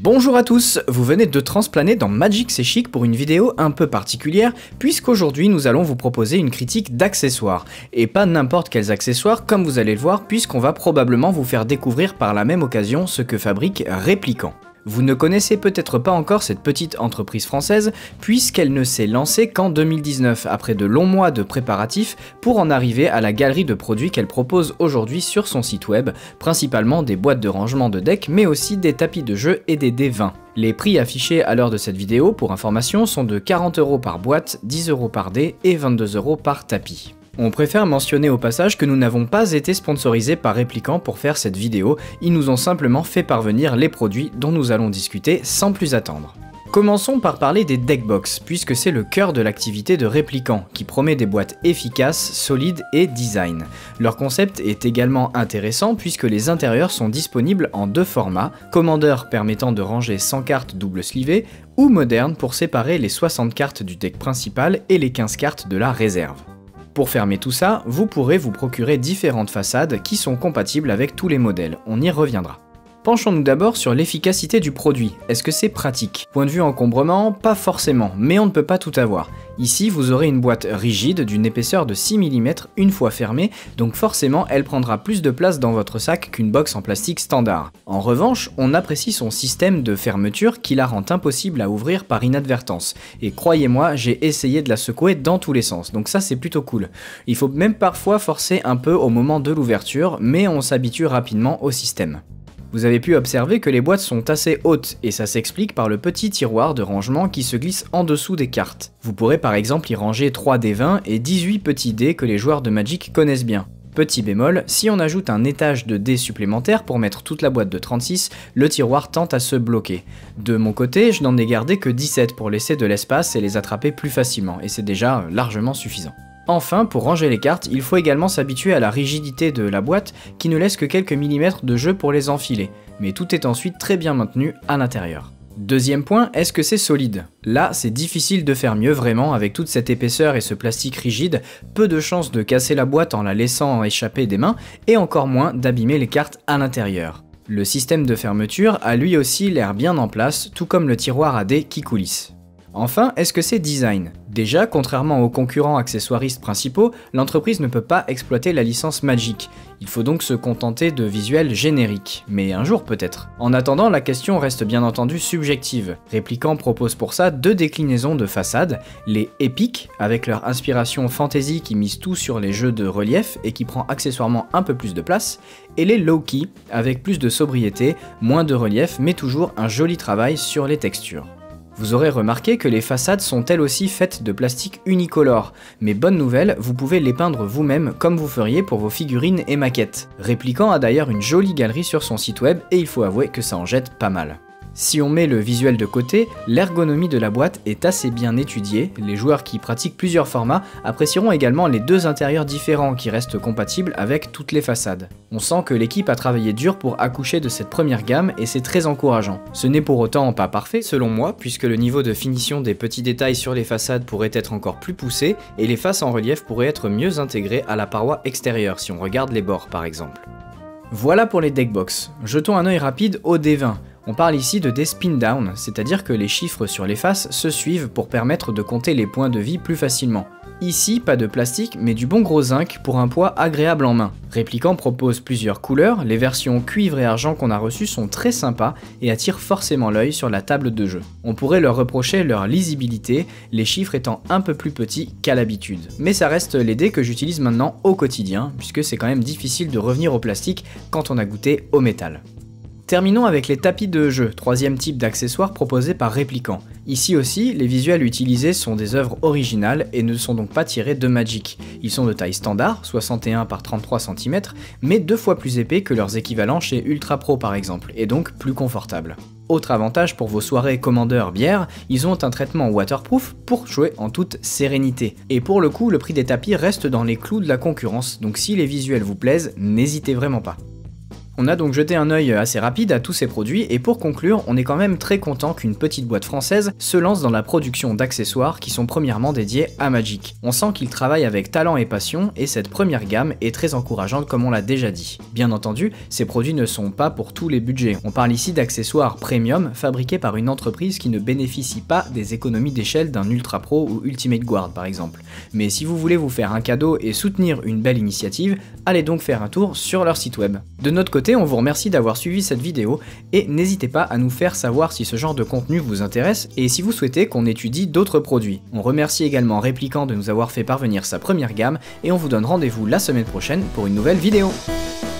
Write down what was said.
Bonjour à tous, vous venez de transplaner dans Magic C'est Chic pour une vidéo un peu particulière puisqu'aujourd'hui nous allons vous proposer une critique d'accessoires. Et pas n'importe quels accessoires comme vous allez le voir puisqu'on va probablement vous faire découvrir par la même occasion ce que fabrique Répliquant. Vous ne connaissez peut-être pas encore cette petite entreprise française puisqu'elle ne s'est lancée qu'en 2019 après de longs mois de préparatifs pour en arriver à la galerie de produits qu'elle propose aujourd'hui sur son site web, principalement des boîtes de rangement de decks mais aussi des tapis de jeu et des dés 20. Les prix affichés à l'heure de cette vidéo pour information sont de 40 € par boîte, 10 € par dé et 22 € par tapis. On préfère mentionner au passage que nous n'avons pas été sponsorisés par Répliquant pour faire cette vidéo, ils nous ont simplement fait parvenir les produits dont nous allons discuter sans plus attendre. Commençons par parler des deckbox, puisque c'est le cœur de l'activité de Répliquant, qui promet des boîtes efficaces, solides et design. Leur concept est également intéressant puisque les intérieurs sont disponibles en deux formats, Commander permettant de ranger 100 cartes double slivées, ou Moderne pour séparer les 60 cartes du deck principal et les 15 cartes de la réserve. Pour fermer tout ça, vous pourrez vous procurer différentes façades qui sont compatibles avec tous les modèles, on y reviendra. Penchons-nous d'abord sur l'efficacité du produit, est-ce que c'est pratique? Point de vue encombrement, pas forcément, mais on ne peut pas tout avoir. Ici, vous aurez une boîte rigide d'une épaisseur de 6 mm une fois fermée, donc forcément elle prendra plus de place dans votre sac qu'une box en plastique standard. En revanche, on apprécie son système de fermeture qui la rend impossible à ouvrir par inadvertance. Et croyez-moi, j'ai essayé de la secouer dans tous les sens, donc ça c'est plutôt cool. Il faut même parfois forcer un peu au moment de l'ouverture, mais on s'habitue rapidement au système. Vous avez pu observer que les boîtes sont assez hautes et ça s'explique par le petit tiroir de rangement qui se glisse en dessous des cartes. Vous pourrez par exemple y ranger 3 dés 20 et 18 petits dés que les joueurs de Magic connaissent bien. Petit bémol, si on ajoute un étage de dés supplémentaires pour mettre toute la boîte de 36, le tiroir tend à se bloquer. De mon côté, je n'en ai gardé que 17 pour laisser de l'espace et les attraper plus facilement, et c'est déjà largement suffisant. Enfin, pour ranger les cartes, il faut également s'habituer à la rigidité de la boîte qui ne laisse que quelques millimètres de jeu pour les enfiler, mais tout est ensuite très bien maintenu à l'intérieur. Deuxième point, est-ce que c'est solide? Là, c'est difficile de faire mieux vraiment avec toute cette épaisseur et ce plastique rigide, peu de chances de casser la boîte en la laissant échapper des mains, et encore moins d'abîmer les cartes à l'intérieur. Le système de fermeture a lui aussi l'air bien en place, tout comme le tiroir à dés qui coulisse. Enfin, est-ce que c'est design? Déjà, contrairement aux concurrents accessoiristes principaux, l'entreprise ne peut pas exploiter la licence Magic. Il faut donc se contenter de visuels génériques, mais un jour peut-être. En attendant, la question reste bien entendu subjective. Répliquant propose pour ça deux déclinaisons de façades, les épiques, avec leur inspiration fantasy qui mise tout sur les jeux de relief et qui prend accessoirement un peu plus de place, et les low-key, avec plus de sobriété, moins de relief, mais toujours un joli travail sur les textures. Vous aurez remarqué que les façades sont elles aussi faites de plastique unicolore, mais bonne nouvelle, vous pouvez les peindre vous-même comme vous feriez pour vos figurines et maquettes. Répliquant a d'ailleurs une jolie galerie sur son site web et il faut avouer que ça en jette pas mal. Si on met le visuel de côté, l'ergonomie de la boîte est assez bien étudiée, les joueurs qui pratiquent plusieurs formats apprécieront également les deux intérieurs différents qui restent compatibles avec toutes les façades. On sent que l'équipe a travaillé dur pour accoucher de cette première gamme et c'est très encourageant. Ce n'est pour autant pas parfait selon moi, puisque le niveau de finition des petits détails sur les façades pourrait être encore plus poussé et les faces en relief pourraient être mieux intégrées à la paroi extérieure si on regarde les bords par exemple. Voilà pour les deckbox. Jetons un œil rapide au dé 20. On parle ici de des spin down, c'est-à-dire que les chiffres sur les faces se suivent pour permettre de compter les points de vie plus facilement. Ici, pas de plastique, mais du bon gros zinc pour un poids agréable en main. Répliquant propose plusieurs couleurs, les versions cuivre et argent qu'on a reçues sont très sympas et attirent forcément l'œil sur la table de jeu. On pourrait leur reprocher leur lisibilité, les chiffres étant un peu plus petits qu'à l'habitude. Mais ça reste les dés que j'utilise maintenant au quotidien, puisque c'est quand même difficile de revenir au plastique quand on a goûté au métal. Terminons avec les tapis de jeu, troisième type d'accessoires proposé par Répliquant. Ici aussi, les visuels utilisés sont des œuvres originales et ne sont donc pas tirés de Magic. Ils sont de taille standard, 61 par 33 cm, mais 2 fois plus épais que leurs équivalents chez Ultra Pro par exemple, et donc plus confortables. Autre avantage pour vos soirées Commander bière, ils ont un traitement waterproof pour jouer en toute sérénité. Et pour le coup, le prix des tapis reste dans les clous de la concurrence, donc si les visuels vous plaisent, n'hésitez vraiment pas. On a donc jeté un œil assez rapide à tous ces produits et pour conclure, on est quand même très content qu'une petite boîte française se lance dans la production d'accessoires qui sont premièrement dédiés à Magic. On sent qu'ils travaillent avec talent et passion et cette première gamme est très encourageante comme on l'a déjà dit. Bien entendu, ces produits ne sont pas pour tous les budgets. On parle ici d'accessoires premium fabriqués par une entreprise qui ne bénéficie pas des économies d'échelle d'un Ultra Pro ou Ultimate Guard par exemple. Mais si vous voulez vous faire un cadeau et soutenir une belle initiative, allez donc faire un tour sur leur site web. De notre côté, on vous remercie d'avoir suivi cette vidéo et n'hésitez pas à nous faire savoir si ce genre de contenu vous intéresse et si vous souhaitez qu'on étudie d'autres produits. On remercie également Répliquant de nous avoir fait parvenir sa première gamme et on vous donne rendez-vous la semaine prochaine pour une nouvelle vidéo.